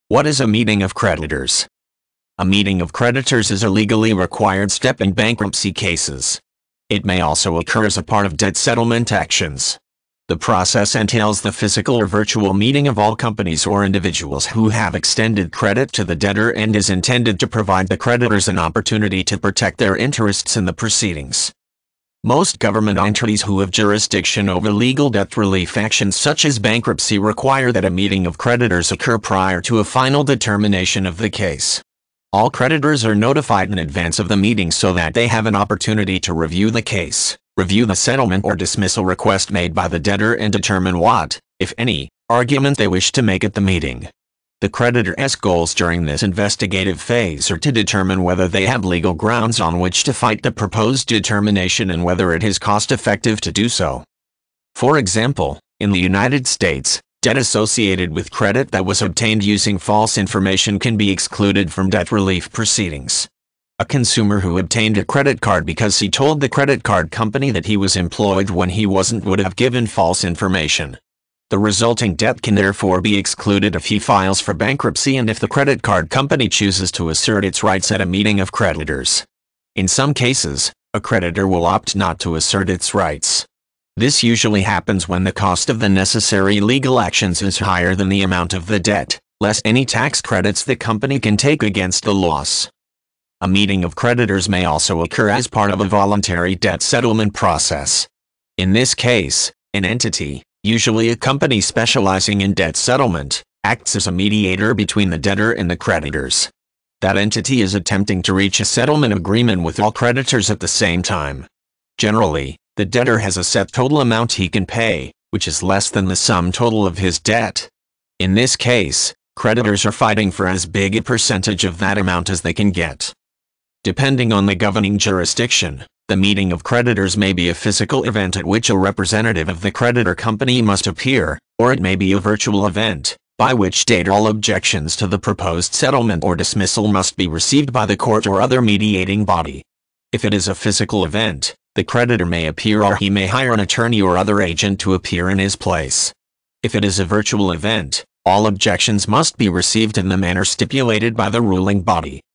What is a meeting of creditors? A meeting of creditors is a legally required step in bankruptcy cases. It may also occur as a part of debt settlement actions. The process entails the physical or virtual meeting of all companies or individuals who have extended credit to the debtor and is intended to provide the creditors an opportunity to protect their interests in the proceedings. Most government entities who have jurisdiction over legal debt relief actions such as bankruptcy require that a meeting of creditors occur prior to a final determination of the case. All creditors are notified in advance of the meeting so that they have an opportunity to review the case, review the settlement or dismissal request made by the debtor and determine what, if any, argument they wish to make at the meeting. The creditor's goals during this investigative phase are to determine whether they have legal grounds on which to fight the proposed determination and whether it is cost-effective to do so. For example, in the United States, debt associated with credit that was obtained using false information can be excluded from debt relief proceedings. A consumer who obtained a credit card because he told the credit card company that he was employed when he wasn't would have given false information. The resulting debt can therefore be excluded if he files for bankruptcy and if the credit card company chooses to assert its rights at a meeting of creditors. In some cases, a creditor will opt not to assert its rights. This usually happens when the cost of the necessary legal actions is higher than the amount of the debt, less any tax credits the company can take against the loss. A meeting of creditors may also occur as part of a voluntary debt settlement process. In this case, an entity, usually a company specializing in debt settlement, acts as a mediator between the debtor and the creditors. That entity is attempting to reach a settlement agreement with all creditors at the same time. Generally, the debtor has a set total amount he can pay, which is less than the sum total of his debt. In this case, creditors are fighting for as big a percentage of that amount as they can get. Depending on the governing jurisdiction, the meeting of creditors may be a physical event at which a representative of the creditor company must appear, or it may be a virtual event, by which date all objections to the proposed settlement or dismissal must be received by the court or other mediating body. If it is a physical event, the creditor may appear or he may hire an attorney or other agent to appear in his place. If it is a virtual event, all objections must be received in the manner stipulated by the ruling body.